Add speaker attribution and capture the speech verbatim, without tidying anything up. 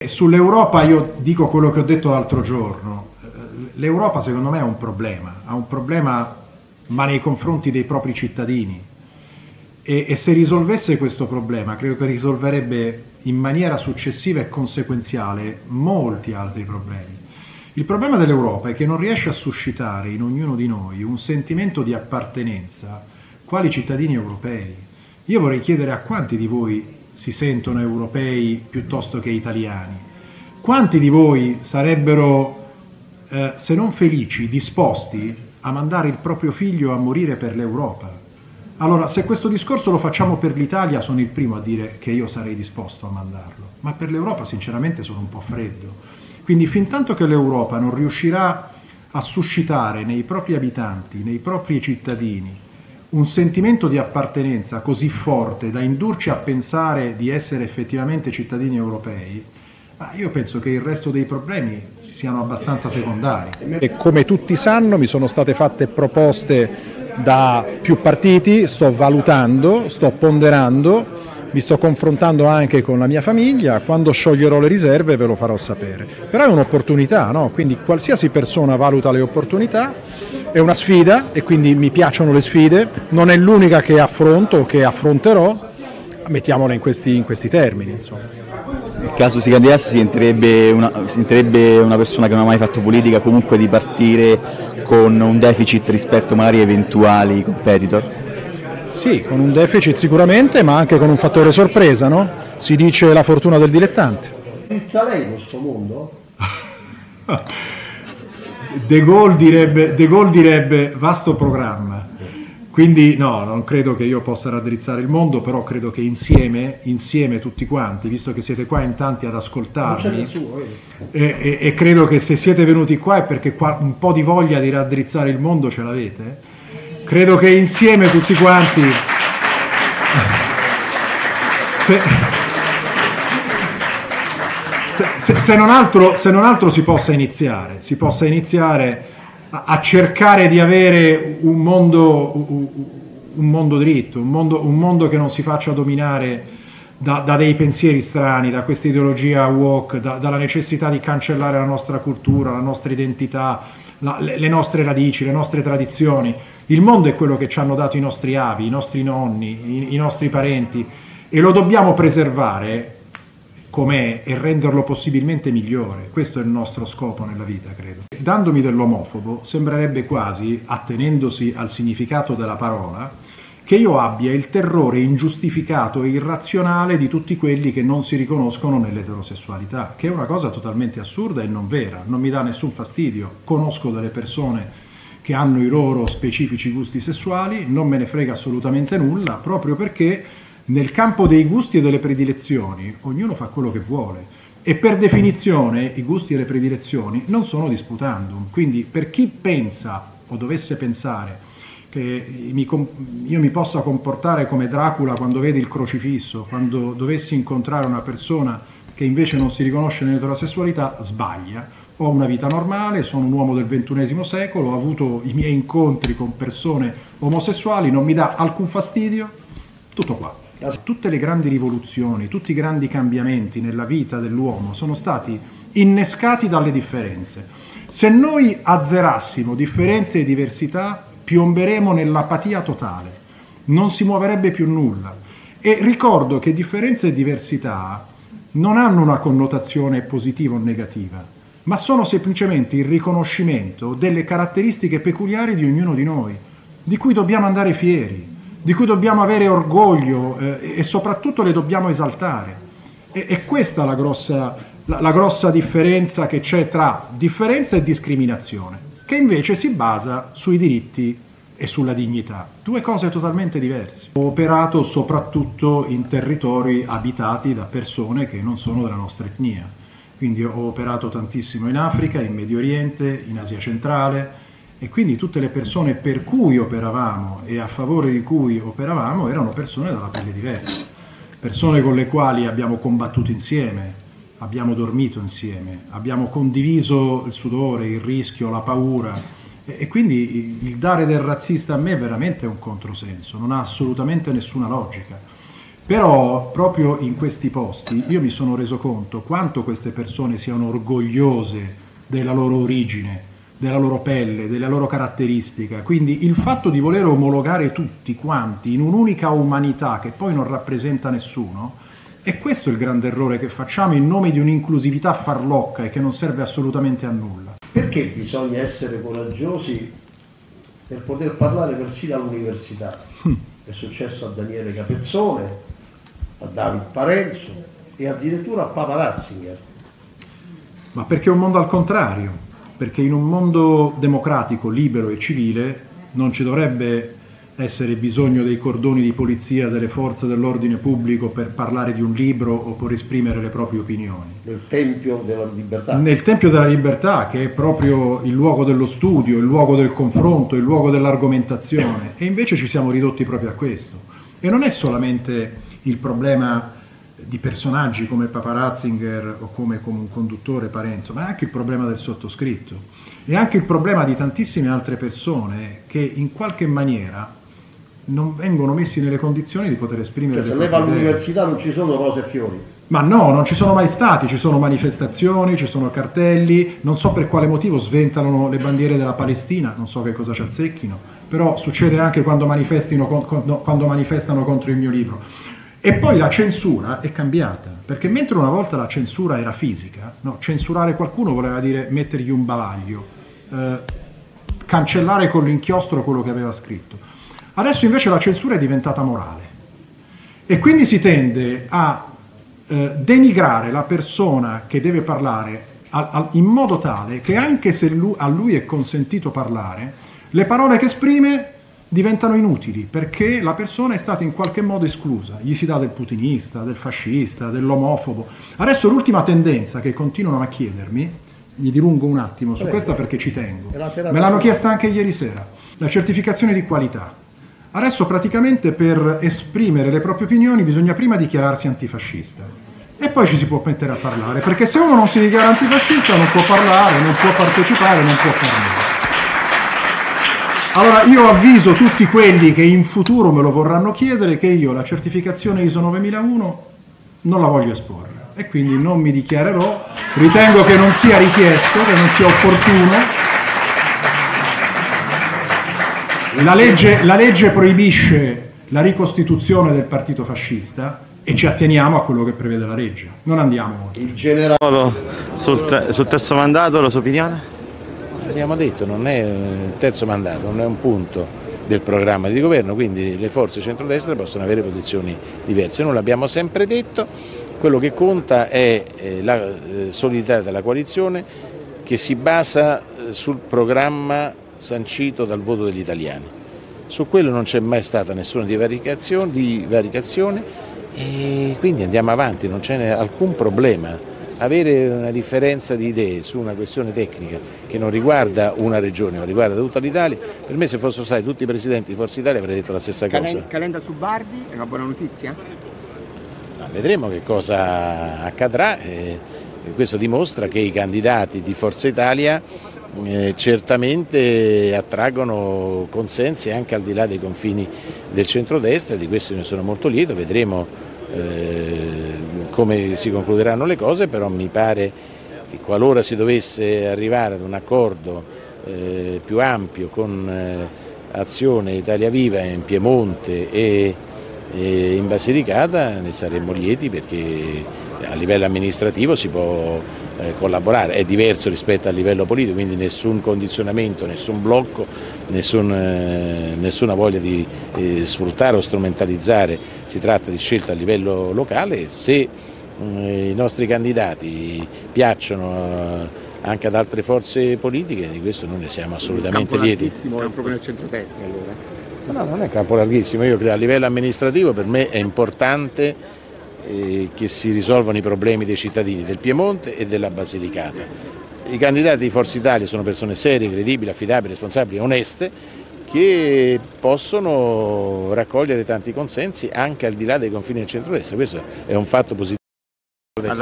Speaker 1: Sull'Europa io dico quello che ho detto l'altro giorno. L'Europa secondo me ha un problema, ha un problema ma nei confronti dei propri cittadini e, e se risolvesse questo problema credo che risolverebbe in maniera successiva e conseguenziale molti altri problemi. Il problema dell'Europa è che non riesce a suscitare in ognuno di noi un sentimento di appartenenza quali cittadini europei. Io vorrei chiedere a quanti di voi si sentono europei piuttosto che italiani. Quanti di voi sarebbero, eh, se non felici, disposti a mandare il proprio figlio a morire per l'Europa? Allora, se questo discorso lo facciamo per l'Italia, sono il primo a dire che io sarei disposto a mandarlo, ma per l'Europa sinceramente sono un po' freddo. Quindi fin tanto che l'Europa non riuscirà a suscitare nei propri abitanti, nei propri cittadini, un sentimento di appartenenza così forte da indurci a pensare di essere effettivamente cittadini europei, ma io penso che il resto dei problemi siano abbastanza secondari.
Speaker 2: E come tutti sanno mi sono state fatte proposte da più partiti, sto valutando, sto ponderando, mi sto confrontando anche con la mia famiglia, quando scioglierò le riserve ve lo farò sapere. Però è un'opportunità, no? Quindi qualsiasi persona valuta le opportunità. È una sfida e quindi mi piacciono le sfide, non è l'unica che affronto o che affronterò, mettiamola in questi, in questi termini. Insomma.
Speaker 3: Nel caso si candidasse si sentirebbe una, si sentirebbe una persona che non ha mai fatto politica comunque di partire con un deficit rispetto magari a eventuali competitor?
Speaker 2: Sì, con un deficit sicuramente, ma anche con un fattore sorpresa, no? Si dice la fortuna del dilettante.
Speaker 4: Pizza lei questo mondo?
Speaker 1: De Gaulle direbbe, De Gaulle direbbe vasto programma, quindi no, non credo che io possa raddrizzare il mondo, però credo che insieme, insieme tutti quanti, visto che siete qua in tanti ad ascoltarmi, e, e, e credo che se siete venuti qua è perché qua un po' di voglia di raddrizzare il mondo ce l'avete, credo che insieme tutti quanti... Se, Se, se, non altro, se non altro si possa iniziare, si possa iniziare a, a cercare di avere un mondo, un mondo dritto, un mondo, un mondo che non si faccia dominare da, da dei pensieri strani, da questa ideologia woke, da, dalla necessità di cancellare la nostra cultura, la nostra identità, la, le, le nostre radici, le nostre tradizioni. Il mondo è quello che ci hanno dato i nostri avi, i nostri nonni, i, i nostri parenti e lo dobbiamo preservare com'è e renderlo possibilmente migliore. Questo è il nostro scopo nella vita, credo. Dandomi dell'omofobo, sembrerebbe quasi, attenendosi al significato della parola, che io abbia il terrore ingiustificato e irrazionale di tutti quelli che non si riconoscono nell'eterosessualità, che è una cosa totalmente assurda e non vera, non mi dà nessun fastidio. Conosco delle persone che hanno i loro specifici gusti sessuali, non me ne frega assolutamente nulla, proprio perché nel campo dei gusti e delle predilezioni ognuno fa quello che vuole e per definizione i gusti e le predilezioni non sono disputandum, quindi per chi pensa o dovesse pensare che mi, io mi possa comportare come Dracula quando vede il crocifisso, quando dovessi incontrare una persona che invece non si riconosce nell'eterosessualità, sbaglia. Ho una vita normale, sono un uomo del ventunesimo secolo, ho avuto i miei incontri con persone omosessuali, non mi dà alcun fastidio, tutto qua. Tutte le grandi rivoluzioni, tutti i grandi cambiamenti nella vita dell'uomo sono stati innescati dalle differenze. Se noi azzerassimo differenze e diversità, piomberemo nell'apatia totale, non si muoverebbe più nulla. E ricordo che differenze e diversità non hanno una connotazione positiva o negativa, ma sono semplicemente il riconoscimento delle caratteristiche peculiari di ognuno di noi, di cui dobbiamo andare fieri, di cui dobbiamo avere orgoglio eh, e soprattutto le dobbiamo esaltare. E, e questa è la grossa, la, la grossa differenza che c'è tra differenza e discriminazione, che invece si basa sui diritti e sulla dignità. Due cose totalmente diverse. Ho operato soprattutto in territori abitati da persone che non sono della nostra etnia. Quindi ho operato tantissimo in Africa, in Medio Oriente, in Asia centrale, e quindi tutte le persone per cui operavamo e a favore di cui operavamo erano persone dalla pelle diversa, persone con le quali abbiamo combattuto insieme, abbiamo dormito insieme, abbiamo condiviso il sudore, il rischio, la paura, e, e quindi il dare del razzista a me è veramente un controsenso, non ha assolutamente nessuna logica. Però proprio in questi posti io mi sono reso conto quanto queste persone siano orgogliose della loro origine, della loro pelle, della loro caratteristica. Quindi il fatto di voler omologare tutti quanti in un'unica umanità che poi non rappresenta nessuno, è questo il grande errore che facciamo in nome di un'inclusività farlocca e che non serve assolutamente a nulla.
Speaker 4: Perché bisogna essere coraggiosi per poter parlare persino all'università? Mm. È successo a Daniele Capezzone, a David Parenzo e addirittura a Papa Ratzinger.
Speaker 1: Ma perché è un mondo al contrario, perché in un mondo democratico, libero e civile non ci dovrebbe essere bisogno dei cordoni di polizia, delle forze dell'ordine pubblico per parlare di un libro o per esprimere le proprie opinioni.
Speaker 4: Nel Tempio della Libertà.
Speaker 1: Nel Tempio della Libertà, che è proprio il luogo dello studio, il luogo del confronto, il luogo dell'argomentazione, e invece ci siamo ridotti proprio a questo. E non è solamente il problema di personaggi come Papa Ratzinger o come, come un conduttore Parenzo, ma è anche il problema del sottoscritto, e anche il problema di tantissime altre persone che in qualche maniera non vengono messi nelle condizioni di poter esprimere.
Speaker 4: Cioè, se lei va all'università non ci sono rose e fiori?
Speaker 1: Ma no, non ci sono mai stati, ci sono manifestazioni, ci sono cartelli, non so per quale motivo sventano le bandiere della Palestina, non so che cosa ci azzecchino, però succede anche quando, manifestino, quando manifestano contro il mio libro. E poi la censura è cambiata, perché mentre una volta la censura era fisica, no, censurare qualcuno voleva dire mettergli un bavaglio, eh, cancellare con l'inchiostro quello che aveva scritto. Adesso invece la censura è diventata morale e quindi si tende a eh, denigrare la persona che deve parlare a, a, in modo tale che anche se lui, a lui è consentito parlare, le parole che esprime diventano inutili perché la persona è stata in qualche modo esclusa. Gli si dà del putinista, del fascista, dell'omofobo. Adesso l'ultima tendenza che continuano a chiedermi, mi dilungo un attimo su questa perché ci tengo, me l'hanno chiesta anche ieri sera, la certificazione di qualità. Adesso praticamente per esprimere le proprie opinioni bisogna prima dichiararsi antifascista e poi ci si può mettere a parlare, perché se uno non si dichiara antifascista non può parlare, non può partecipare, non può fare nulla. Allora io avviso tutti quelli che in futuro me lo vorranno chiedere che io la certificazione I S O novemilauno non la voglio esporre e quindi non mi dichiarerò, ritengo che non sia richiesto, che non sia opportuno. La legge, la legge proibisce la ricostituzione del partito fascista e ci atteniamo a quello che prevede la legge, non andiamo.
Speaker 4: Il generale
Speaker 5: sul, te, sul terzo mandato, la sua opinione?
Speaker 6: Abbiamo detto, non è il terzo mandato, non è un punto del programma di governo, quindi le forze centrodestra possono avere posizioni diverse. Noi l'abbiamo sempre detto, quello che conta è la solidità della coalizione che si basa sul programma sancito dal voto degli italiani. Su quello non c'è mai stata nessuna divaricazione, divaricazione e quindi andiamo avanti, non c'è alcun problema. Avere una differenza di idee su una questione tecnica che non riguarda una regione ma riguarda tutta l'Italia, per me se fossero stati tutti i presidenti di Forza Italia avrei detto la stessa cosa.
Speaker 7: Calenda su Bardi è una buona notizia?
Speaker 6: Ma vedremo che cosa accadrà e questo dimostra che i candidati di Forza Italia Eh, certamente attraggono consensi anche al di là dei confini del centrodestra, di questo ne sono molto lieto, vedremo eh, come si concluderanno le cose, però mi pare che qualora si dovesse arrivare ad un accordo eh, più ampio con eh, Azione, Italia Viva in Piemonte e, e in Basilicata ne saremmo lieti perché a livello amministrativo si può collaborare, è diverso rispetto al livello politico, quindi nessun condizionamento, nessun blocco, nessun, eh, nessuna voglia di eh, sfruttare o strumentalizzare, si tratta di scelta a livello locale. Se eh, i nostri candidati piacciono eh, anche ad altre forze politiche, di questo noi ne siamo assolutamente lieti.
Speaker 7: È proprio nel centrodestra allora?
Speaker 6: No, non è campo larghissimo, io credo a livello amministrativo per me è importante che si risolvano i problemi dei cittadini del Piemonte e della Basilicata. I candidati di Forza Italia sono persone serie, credibili, affidabili, responsabili, oneste, che possono raccogliere tanti consensi anche al di là dei confini del centrodestra. Questo è un fatto positivo.